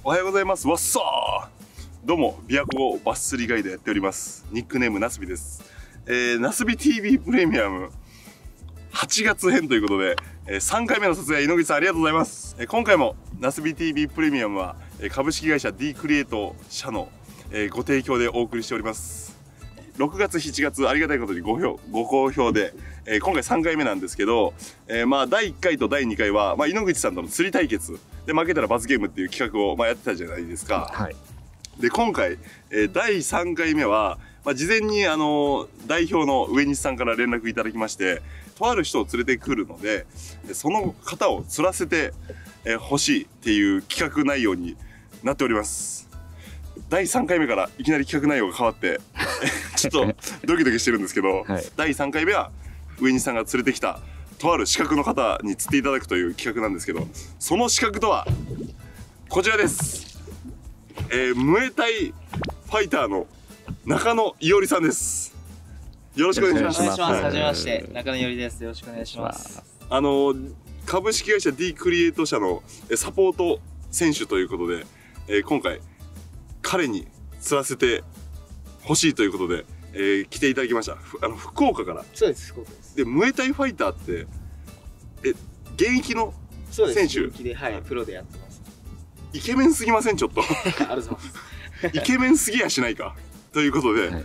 おはようございます。わっさー。どうも、琵琶湖バス釣りガイドやっております。ニックネームなすびです。なすび TV プレミアム8月編ということで、3回目の撮影、井ノ口さんありがとうございます。今回もなすび TV プレミアムは株式会社 D クリエイト社のご提供でお送りしております。6月、7月、ありがたいことにご好評で、今回3回目なんですけど、第1回と第2回は、井ノ口さんとの釣り対決で負けたら罰ゲームっていう企画を、やってたじゃないですか。はい、で今回、第3回目は、事前に代表の上西さんから連絡いただきまして、とある人を連れてくるので、その方を釣らせてほしいっていう企画内容になっております。第3回目からいきなり企画内容が変わってちょっとドキドキしてるんですけど、はい、第3回目は上西さんが連れてきたとある資格の方に釣っていただくという企画なんですけど、その資格とはこちらです。ムエタイファイターの中野伊織さんです。よろしくお願いします。 はじめまして、中野伊織です。よろしくお願いします。 株式会社 D クリエイト社のサポート選手ということで、今回彼に釣らせてほしいということで、来ていただきました。福岡から。 そうです、福岡です。 で、ムエタイファイターって現役の選手？ 現役で、はい、プロでやってます。 イケメンすぎません？ちょっと。 ありがとうございます。 イケメンすぎやしないかということで、はい、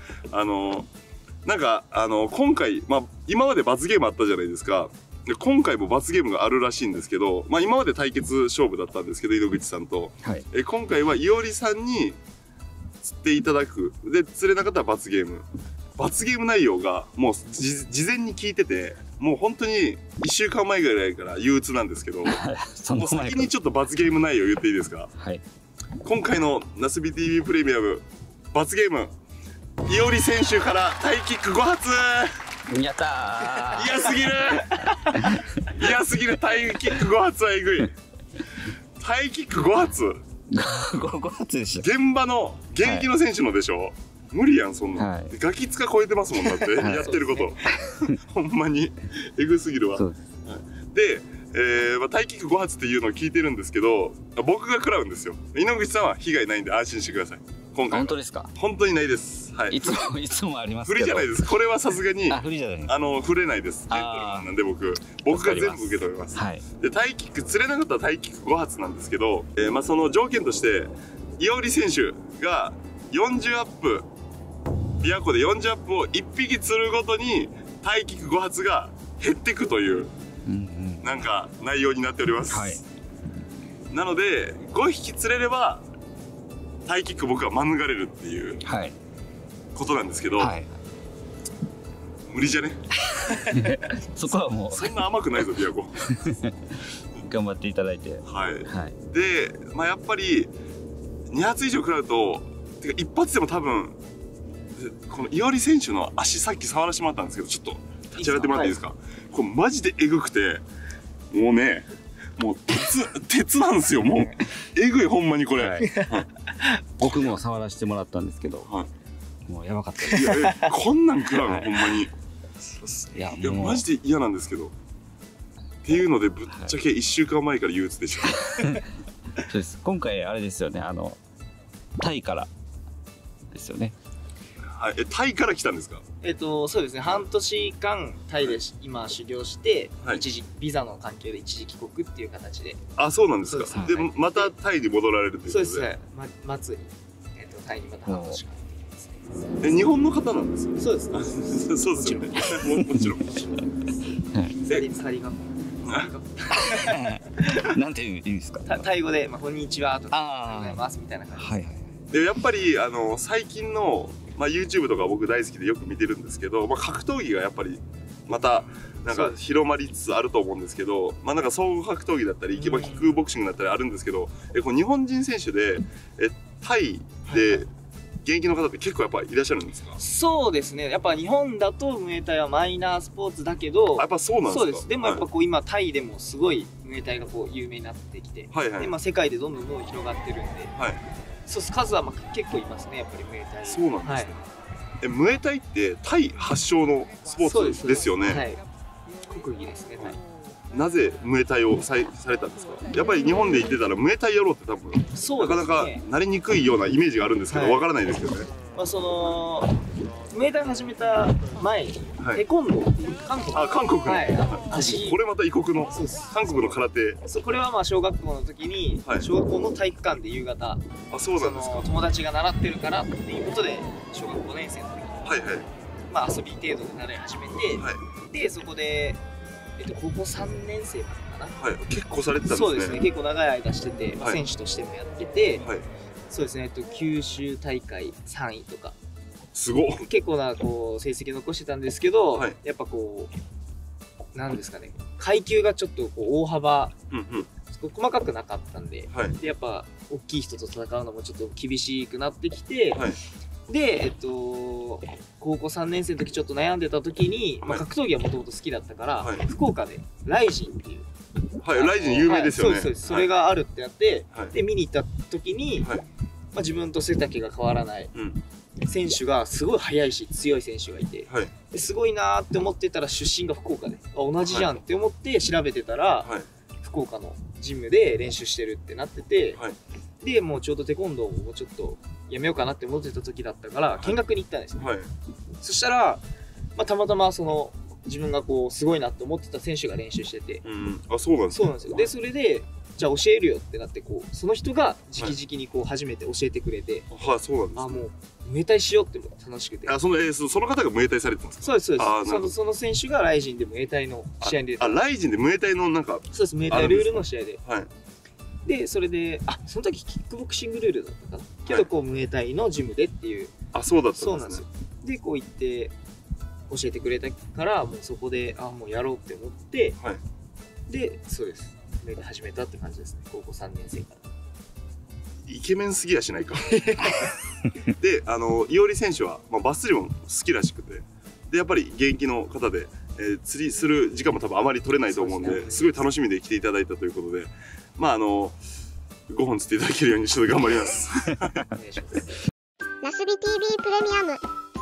今回、今まで罰ゲームあったじゃないですか。で今回も罰ゲームがあるらしいんですけど、今まで対決勝負だったんですけど、井ノ口さんと、はい、今回は伊織さんに釣っていただく。で釣れなかったら罰ゲーム。罰ゲーム内容がもう事前に聞いてて、もう本当に1週間前ぐらいから憂鬱なんですけどもう先にちょっと罰ゲーム内容言っていいですか？はい、今回のなすび TV プレミアム罰ゲーム、伊織選手からタイキック5発。 やったー。 嫌すぎる嫌すぎる。タイキック5発はえぐい。タイキック5発 5発でしょ。 現場の現役の選手のでしょ、はい、無理やんそんな、はい、ガキ使超えてますもんだってやってること、ほんまにえぐすぎるわ。で、タイキック5発っていうのを聞いてるんですけど、僕が食らうんですよ。井ノ口さんは被害ないんで安心してください。今回本当ですか？ 本当にないです。はい。いつもありますけど。不利じゃないです。これはさすがに不利じゃない。触れないです。なんで僕が全部受け止めます。はい。でタイキック釣れなかったらタイキック5発なんですけど、その条件として伊織選手が40アップ、琵琶湖で40アップを1匹釣るごとにタイキック5発が減っていくというなんか内容になっております。はい。なので5匹釣れればタイキック僕は免れるっていうことなんですけど、はい、無理じゃねそこはもうそんな甘くないぞ琵琶湖頑張っていただいて、 はい、はい、で、やっぱり2発以上食らうと、てか1発でも多分この伊織選手の足さっき触らせてもらったんですけど、ちょっと立ち上がってもらっていいですか？はい、これマジでえぐくて、もうね、もう鉄なんですよ。もうえぐい、ほんまにこれ。はい、 僕も触らせてもらったんですけど、はい、もうやばかったです。 いやこんなん食らうの、はい、ほんまに。いやマジで嫌なんですけど。っていうのでぶっちゃけ1週間前から憂鬱でした。 そうです。今回あれですよね。タイからですよね。 はい、タイから来たんですか？ そうですね。半年間タイで今修行して、はい、一時ビザの関係で一時帰国っていう形で。 あ、そうなんですか。で、またタイに戻られるということで。 そうですね。末にタイにまた半年間行ってきますね。 日本の方なんですか？ そうです。 そうですよね。もちろん。 サリガなんていう意味ですか？ タイ語でこんにちはとかございますみたいな感じ。はいはい。 でやっぱり最近のYouTube とか僕大好きでよく見てるんですけど、格闘技がやっぱりまたなんか広まりつつあると思うんですけど、なんか総合格闘技だったり、キックボクシングだったりあるんですけど、この日本人選手でタイで現役の方って結構やっぱいらっしゃるんですか？ そうですね。やっぱ日本だとムエタイはマイナースポーツだけど、 やっぱそうなんですか？ そうです。でもやっぱ今タイでもすごいムエタイが有名になってきて、で世界でどんどん広がってるんで。はい。そうです。数は結構いますね、やっぱりムエタイ。 そうなんですね。ムエタイってタイ発祥のスポーツですよね。 はい。国技ですね、タイ。 なぜムエタイをされたんですか？やっぱり日本で言ってたらムエタイやろうって多分なかなかなりにくいようなイメージがあるんですけど、わからないですけどね。 そのムエタイ始めた前にテコンドーっていう韓国、 韓国、これまた異国の韓国の空手。 これはまあ小学校の時に小学校の体育館で夕方友達が習ってるからっていうことで小学校5年生の時にまあ遊び程度で習い始めて、でそこで高校3年生までかな。 結構されてたんですね。 そうですね、結構長い間してて、選手としてもやってて、そうですね、九州大会3位とか。 すごっ。 結構なこう成績残してたんですけど、やっぱこうなんですかね、階級がちょっとこう大幅、細かくなかったんで、でやっぱ大きい人と戦うのもちょっと厳しくなってきて、で高校3年生の時ちょっと悩んでた時に、格闘技はもともと好きだったから、福岡でライジンっていうライジン有名ですよね。 それがあるってなって、で見に行った時に、自分と背丈が変わらない選手がすごい速いし強い選手がいて、すごいなーって思ってたら出身が福岡で同じじゃんって思って調べてたら、福岡のジムで練習してるってなってて、でもうちょうどテコンドーをちょっとやめようかなって思ってた時だったから見学に行ったんですよ。そしたら、たまたまその自分がこうすごいなって思ってた選手が練習してて、 そうなんですか。 そうなんですよ。でそれでじゃあ教えるよってなって、こうその人が直々にこう初めて教えてくれて、 そうなんです。 もうムエタイしようって楽しくて。 その方がムエタイされてたんですか？ そうですそうです。その選手がライジンでムエタイの試合に出て、 ライジンでムエタイのなんか、 そうです、ムエタイルールの試合で。でそれでその時キックボクシングルールだったかな、けどこうムエタイのジムでっていう。 そうだったんですね。 そうなんですよ。でこう行って教えてくれたからもうそこでもうやろうって思って、でそうです、ムエタイ始めたって感じですね。高校3年生から。 イケメンすぎやしないか。で伊織選手は、バス釣りも好きらしくて、でやっぱり現役の方で、釣りする時間も多分あまり取れないと思うんで、すごい楽しみで来ていただいたということで、5本釣っていただけるようにちょっと頑張ります。 ナスビ TV プレミアム。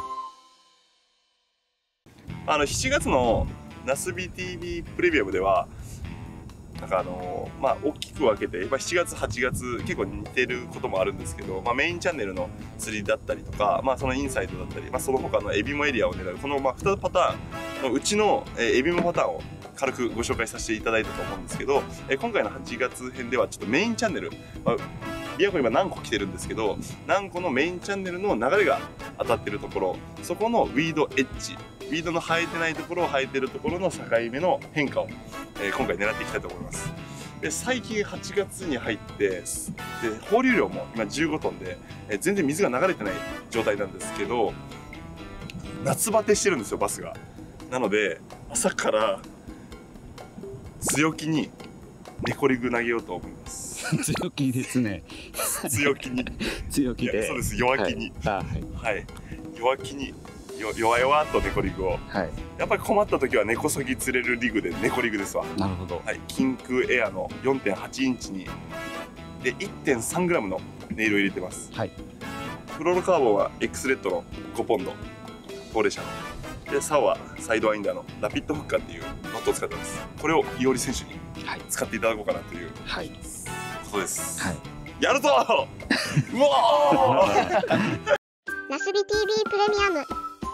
7月のナスビ TV プレミアムではなんか大きく分けて7月8月結構似てることもあるんですけど、メインチャンネルの釣りだったりとか、そのインサイドだったり、その他のエビモエリアを狙うこの2パターンのうちのエビモパターンを軽くご紹介させていただいたと思うんですけど、今回の8月編ではちょっとメインチャンネル、琵琶湖今何個来てるんですけど、何個のメインチャンネルの流れが当たってるところ、そこのウィードエッジ、ウィードの生えてないところ、生えてるところの境目の変化を、今回狙っていきたいと思います。で最近8月に入ってで放流量も今15トンで、全然水が流れてない状態なんですけど、夏バテしてるんですよバスが。なので朝から強気にネコリグ投げようと思います。 強気ですね。 強気に。 強気で。 そうです、弱気に。弱気に。弱々とネコリグを。やっぱり困った時は根こそぎ釣れるリグでネコリグですわ。 なるほど。 キンクエアの 4.8 インチにで 1.3 グラムのネイルを入れてます。フロールカーボンは X レッドの5ポンド高齢者ので、竿はサイドワインダーのラピッドフッカーっていうノットを使ってます。これを伊織選手に使っていただこうかなということです。やるぞうわナスビ TV プレミアム。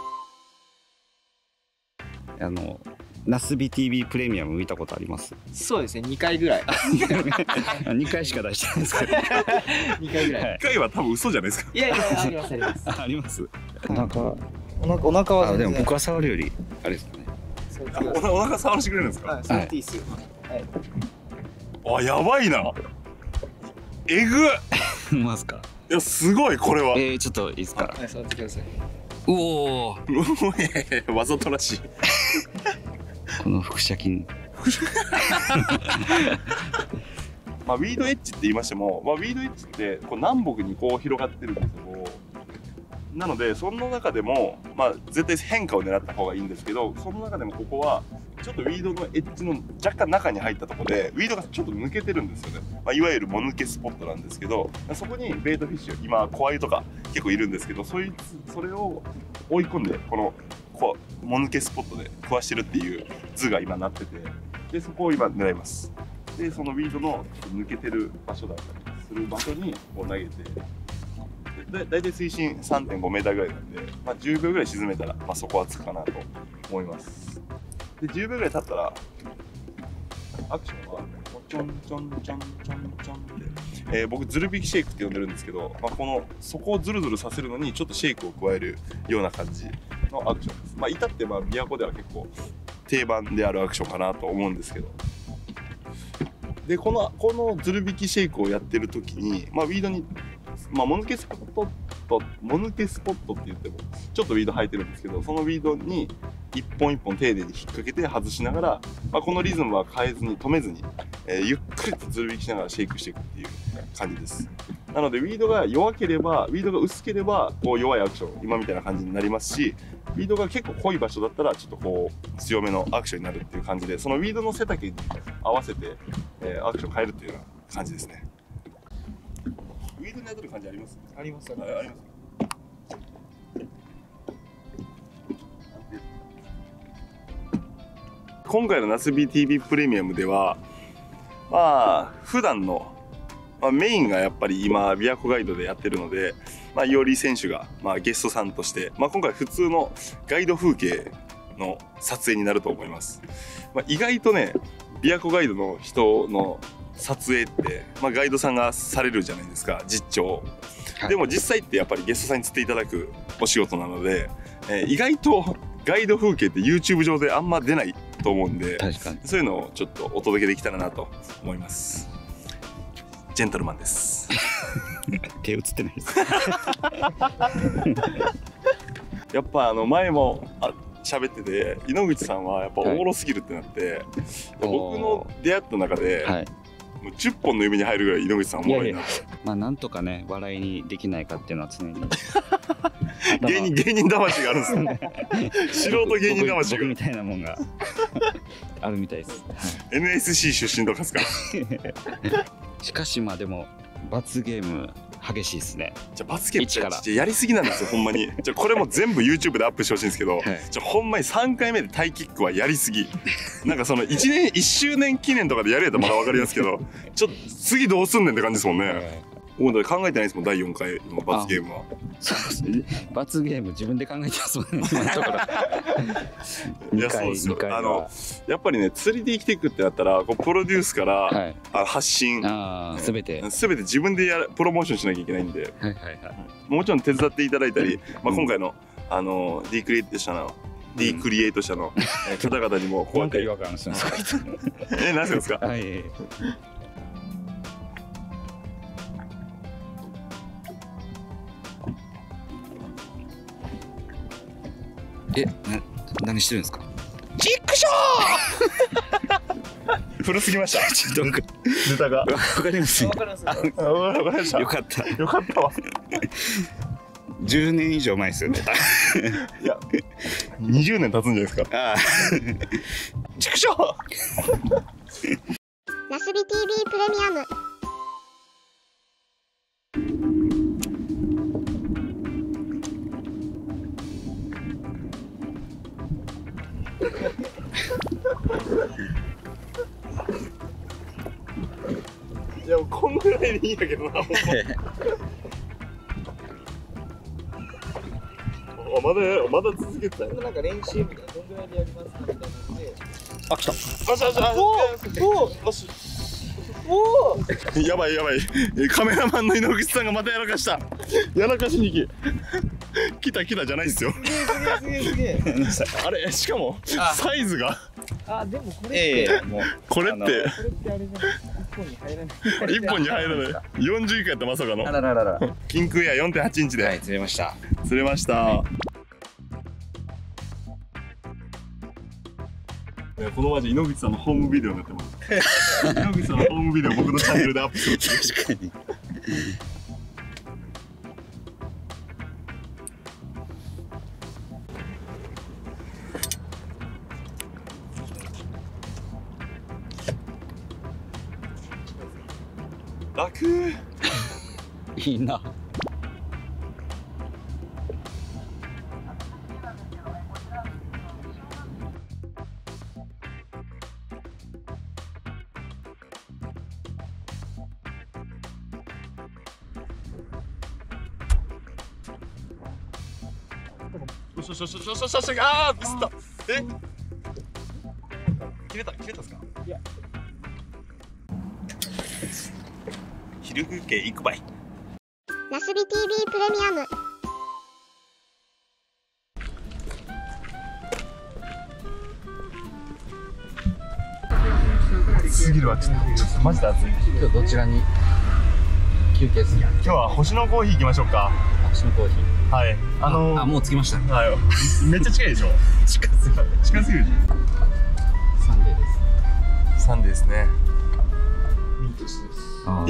ナスビ TV プレミアム見たことあります？ そうですね、2回ぐらい。 2回しか出してないですけど。 2回ぐらい。 1回は多分嘘じゃないですか。 いやありますあります。 あります。 お腹はでも僕は触るよりあれですかね。 お腹触らせてくれるんですか？ 触っていいですよ。 やばいな。えぐ。 ますか。 いやすごいこれは。 ちょっといいですか。 触ってください。 おお。 わざとらしい。 この腹斜筋。 ウィードエッジって言いましても、ウィードエッジってこう南北にこう広がってるんですよ。なのでその中でも、絶対変化を狙った方がいいんですけど、その中でもここはちょっとウィードのエッジの若干中に入ったところでウィードがちょっと抜けてるんですよね。いわゆるもぬけスポットなんですけど、そこにベイトフィッシュ、今コアユとか結構いるんですけど、それを追い込んでこのもぬけスポットで食わしてるっていう図が今なってて、 でそこを今狙います。でそのウィードの抜けてる場所だったりする場所にこう投げて、だいたい水深 3.5 メーターぐらいなんで、まあ、10秒ぐらい沈めたら、まあ、そこはつくかなと思います。で10秒ぐらい経ったらアクションはちょんちょんちょんちょんちょんって、僕ズル引きシェイクって呼んでるんですけど、まあ、この底をズルズルさせるのにちょっとシェイクを加えるような感じのアクションです。まあ至ってまあ琵琶湖では結構定番であるアクションかなと思うんですけど、でこのズル引きシェイクをやってる時に、まあ、ウィードに、まあ、もぬけスポットって言ってもちょっとウィード生えてるんですけど、そのウィードに一本一本丁寧に引っ掛けて外しながら、まあ、このリズムは変えずに止めずに、ゆっくりとズル引きしながらシェイクしていくっていう感じです。なのでウィードが弱ければ、ウィードが薄ければこう弱いアクション、今みたいな感じになりますし、ウィードが結構濃い場所だったらちょっとこう強めのアクションになるっていう感じで、そのウィードの背丈に合わせて、アクション変えるっていうような感じですね。ウィードに当たる感じあります？ あります。 あります。今回のナスビ TV プレミアムでは、まあ普段の、メインがやっぱり今琵琶湖ガイドでやってるので、いおり選手が、ゲストさんとして、今回普通のガイド風景の撮影になると思います。意外とね、琵琶湖ガイドの人の撮影って、ガイドさんがされるじゃないですか、実況。でも実際ってやっぱりゲストさんに釣っていただくお仕事なので、意外とガイド風景って YouTube 上であんま出ないと思うんで、そういうのをちょっとお届けできたらなと思います。ジェントルマンです。 手映ってないです。 やっぱ前も喋ってて、井ノ口さんはやっぱおもろすぎるってなって、僕の出会った中で、もう10本の指に入るぐらい井ノ口さんおもろいなと。 なんとかね、笑いにできないかっていうのは常に芸人魂があるんですよね。素人芸人魂が僕みたいなもんがあるみたいです。 NSC 出身とかですか？ しかしでも罰ゲーム激しいですね。 じゃあ罰ゲームってやりすぎなんですよ、ほんまに。じゃあこれも全部 YouTube でアップしてほしいんですけど、じゃあほんまに3回目でタイキックはやりすぎ。なんかその1周年記念とかでやるやったらまだ分かりますけど、ちょっと次どうすんねんって感じですもんね。もう考えてないですもん、第4回の罰ゲームは。 そうですね。罰ゲーム自分で考えてますもんね。 いや、そうですよ。やっぱりね、釣りで生きていくってなったら、プロデュースから発信、すべて自分でプロモーションしなきゃいけないんで、もちろん手伝っていただいたり、今回のD クリエイト社の方々にもこうやって。 なんか違和感しますか？ 何ですか？ 何してるんですか？ チックショー古すぎました。 ちょっとネタが。わかります。 わかりました。 よかった。 よかったわ。 10年以上前ですよね。 いや、20年経つんじゃないですか。チックショーナスビ TV プレミアム。 いや、こんぐらいでいいんやけどな。まだ続けてたよ。 なんか練習みたいな、どんぐらいでやりますかみたいなので。 来た。 やばい。カメラマンの井ノ口さんがまたやらかした。やらかしに来たじゃないですよ。 すげえ。 あれ、しかもサイズが。 でもこれってこれってあれじゃない。1本に入らない。 1本に入らない。40以下やったまさかの。キンクエア 4.8 インチで釣れました。 このマジ井ノ口さんのホームビデオになってます。井ノ口さんのホームビデオ僕のチャンネルでアップする。 確かに。 楽。 いいな。 よしよしよしよしよしよし、あーミスった。え、切れたっすか？いや、昼休憩行くばい。 ナスビ TV プレミアム。 すぎるわ、ちょっとマジで暑い。 今日どちらに休憩する？ 今日は星のコーヒー行きましょうか。 星のコーヒー。 はい。 あ、もう着きました。 はい。めっちゃ近いでしょ。近すぎるでしょ。 サンデーです。 サンデーですね。 ミートスです。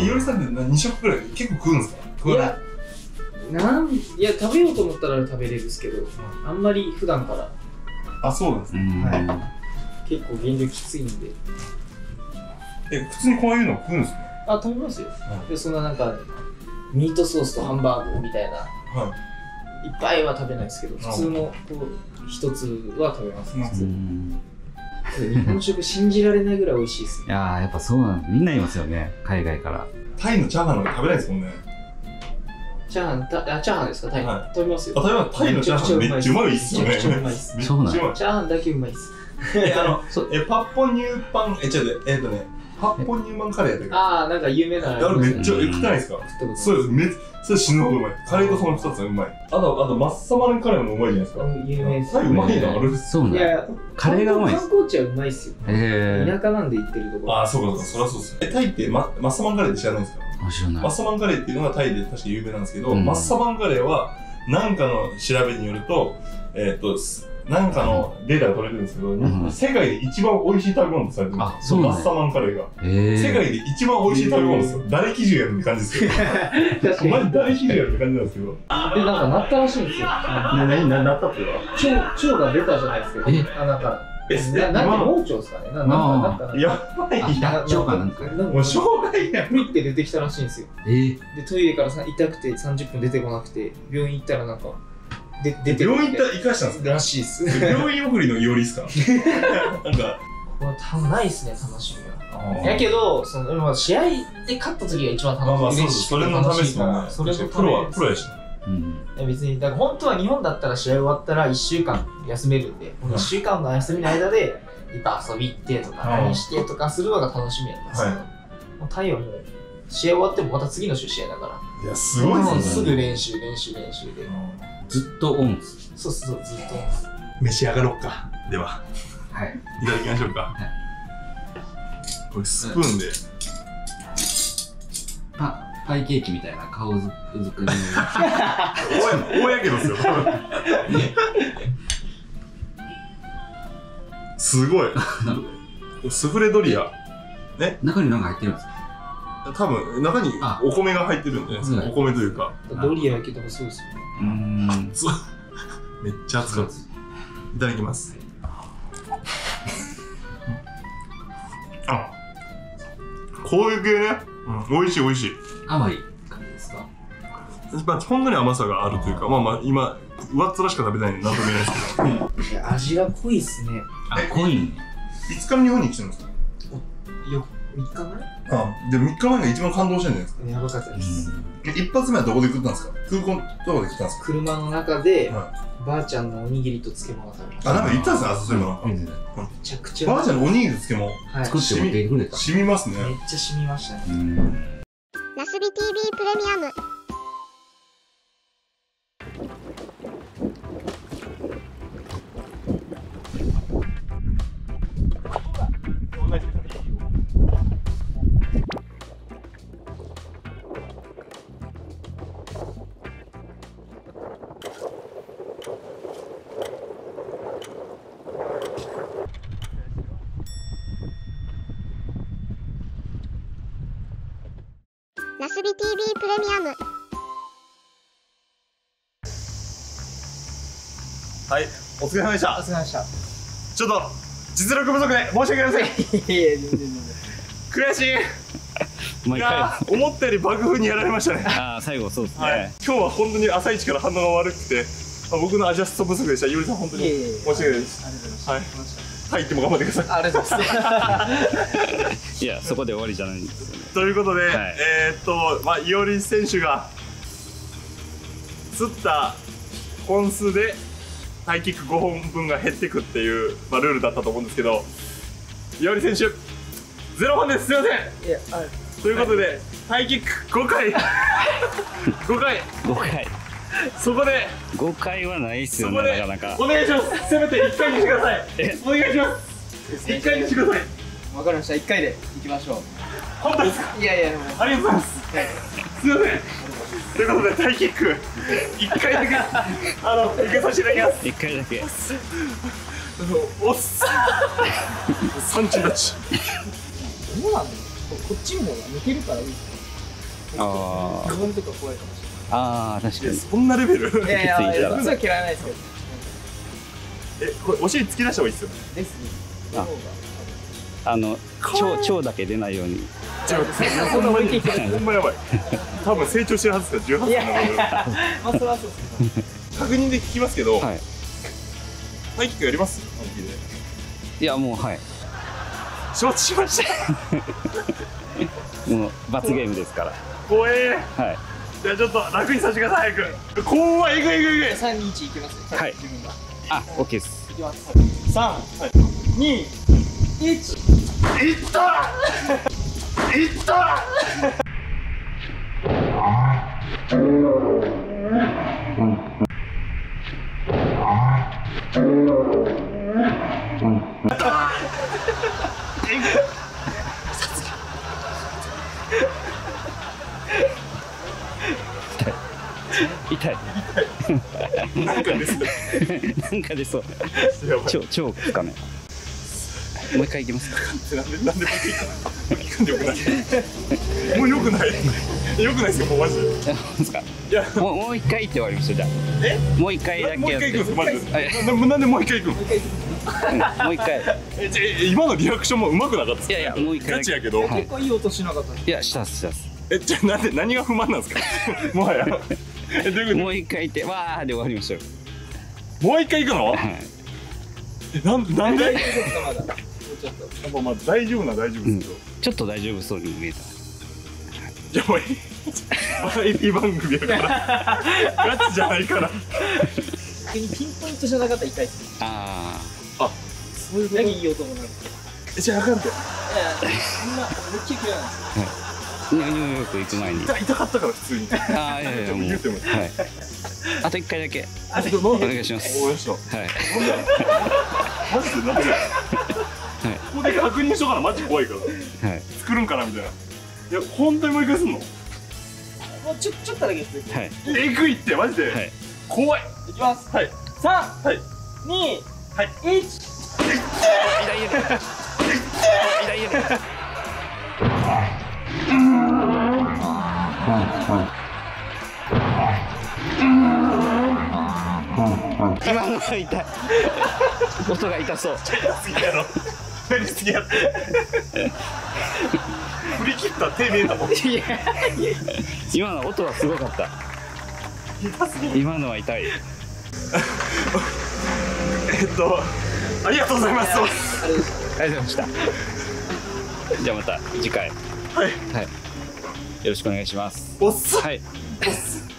いおりさんって2食くらい結構食うんですか？食わない。 いや食べようと思ったら食べれるんですけど、あんまり普段から。 あ、そうなんですね。 はい。結構減量きついんで。 普通にこういうの食うんですか？ あ、食べますよ。で、そんななんかミートソースとハンバーグみたいな、いっぱいは食べないですけど、普通のこう一つは食べますね。普通。日本食信じられないぐらい美味しいですね。 いやー、やっぱそうなんです。みんな言いますよね、海外から。 タイのチャーハンなんか食べないですもんね。 チャーハンですか？タイ。食べますよ。 あ、タイのチャーハンめっちゃうまいっすよね。 めっちゃうまいっす。 そうなん。 チャーハンだけうまいっす。 パッポニューパン、パッポニューマンカレーやったっけ？ ああ、なんか有名な。 あれめっちゃ食ってないですか？そうです。それ死ぬほどうまい。カレーとその2つはうまい。あとマッサマンカレーもうまいじゃないですか。 有名です。 タイうまいのある？ そうなん。 いや、 カレーがうまいです。 観光地はうまいっすよ。田舎なんで行ってるところ。 ああ、そうか、そりゃそうです。タイってマッサマンカレーって知らないんですか？ 知らない。 マッサマンカレーっていうのがタイで確か有名なんですけど、マッサマンカレーはなんかの調べによると、なんかのデータが取れてるんですけど、世界で一番美味しい食べ物とされてるんですよ。マッサマンカレーが。世界で一番美味しい食べ物ですよ。誰基準やるって感じですよ。マジ誰基準やるって感じなんですけど。 で、なんかなったらしいんですよ。 なったっていうのは腸が出たじゃないですか。穴から。なんで盲腸ですかね。やばい。 ダッチョかなんか。 もう障害やん。 プリって出てきたらしいんですよ。で、トイレから痛くて30分出てこなくて、病院行ったらなんか、 病院行かしたんですからしいっす。 病院送りのいおりっすか？なんかこれ多分ないっすね、楽しみは。やけど、試合で勝った時が一番楽しい。 それのためですもんね。 それのプロやし。 別に、だから本当は日本だったら試合終わったら1週間休めるんで、1週間の休みの間でいっぱい遊び行ってとか何してとかするのが楽しみやったんですけど、タイはもう試合終わってもまた次の週試合だから。 いや、すごいですね。 すぐ練習で。 ずっとオンス。 そう、ずっと。 召し上がろうか。では、 はい。 いただきましょうか。これスプーンで。 パイケーキみたいな顔づくりの。 大やけどですよ。すごい。スフレドリア。ね。 中に何か入ってるんですか？ 多分中にお米が入ってるんじゃないですか。お米というか。 ドリアやけどもそうですよね。 めっちゃ熱かった。いただきます。あ、こういう系ね。美味しい。 甘い感じですか？ ほんのり甘さがあるというか、今上っ面しか食べないんで何とも言えないですけど。 味が濃いっすね。 濃い。 いつから日本に来てるんですか ？3日前？ でも3日前が一番感動したんじゃないですか？ やばかったです。 一発目はどこで食ったんですか？空港どこで食ったんですか？ 車の中でばあちゃんのおにぎりと漬物を食べました。 なんか言ったんですね、そういうの。 めちゃくちゃばあちゃんのおにぎりと漬物作って持ってくれた。 染みますね。 めっちゃ染みましたね。 ナスビ TV プレミアム。ナスビ TV プレミアム。 はい、お疲れ様でした。 お疲れ様でした。 ちょっと実力不足で申し訳ありません。悔しい。いや思ったより爆風にやられましたね。 最後そうですね。 今日は本当に朝一から反応が悪くて、僕のアジャスト不足でした。ゆりさん本当に申し訳ないです。ありがとうございます。はい、行っても頑張ってください。 ありがとうございます。 いや、そこで終わりじゃないんですよね。 ということで、いおり選手が釣った本数でタイキック5本分が減ってくっていう、ルールだったと思うんですけど、岩織選手0本です。すいません。ということで、タイキック5回5回そこで 5回はないっすよね、なかなか。 お願いします。せめて1回にしてください。お願いします。1回にしてください。 わかりました。1回でいきましょう。 本当ですか？ いやいや、でもありがとうございます。すいません。ということで、タイキック1回だけ受けさせていただきます。 1回だけ。 おっす。産地立ち。 どうなんだろう。こっちの方が抜けるからいい。 あ自分とか怖いかもしああ、確かに。 そんなレベル？ れない。いやいや、いや、僕は嫌いないですけど。 これお尻突き出した方がいいですよね。 ですね。 腸だけ出ないように。 そんな置いていけない。 ほんまやばい。多分成長してるはずですから、18歳なので。 まあ、それはそうですね。 確認で聞きますけど、 はい。 タイキックやります？本気で。 いや、もう、はい。 承知しました。 もう、罰ゲームですから。 怖え。 はい。 じゃあちょっと楽にさせてください、早く。怖い、えぐいえぐいえぐい。 3、2、1いきますね。 はい自分が。 あ、OK です。 いきます。3、2、1。 いったいった痛い。 なんかですね。 なんか出そう。 やばい。 腸ですかね。もう一回いきますか。 なんでもう一回でよくない。もうよくない。よくないですよ、もうマジで。 ですか。 いや、 もう一回って終わりました。じゃあ。もう一回だけもう一やって。 回行くんですか、マジはいで。なんでもう一回行くの？ もう一回。 今のリアクションもうまくなかったですか？ いやいや、もう一回だけ。 ガチやけど。 はい結構いい音しなかった。 いや、したっす。 じゃあなんで何が不満なんですか？もはや。どういうこと？ もう一回行って、わーで終わりましたよ。 もう一回行くの？ はい。 なんで？ 大丈夫ですか、まだ。もうちょっと。 やっぱまあ大丈夫ですけど。 ちょっと大丈夫そうに見えた。 じゃあもうバラエティ番組やからガチじゃないから。 逆にピンポイントじゃなかったら痛いですね。 ああ、そういうこ何いい音もなる。 じゃああかんて。 いや、そんな、思いっきり嫌いなんですよ。 あ。ニューヨーク行く前に。 痛かったから普通に。 ああ、いやいや、もう。 言っても。 はい。あと一回だけ。 あ、ちょっとお願いします。 お願いしまはい。 マジでなんで？ここで確認しとかな、マジ怖いから。 はい。 作るんかなみたいな。いや本当にもう一回すんの？ もうちょっとだけですね。 はい。 えぐいってマジで。 はい。 怖い。 いきます。 はい。 3、 はい。 2、 はい。 1。 痛いよね。痛いよね。今のが痛い。音が痛そう。 痛すぎやろ。やりすぎやって。振り切った手見えたもん。 今の音はすごかった。 痛すぎる。 今のは痛い。 ありがとうございます。 ありがとうございました。じゃあまた次回。 はい。 はい。よろしくお願いします。 おっす。 はい。 おっす。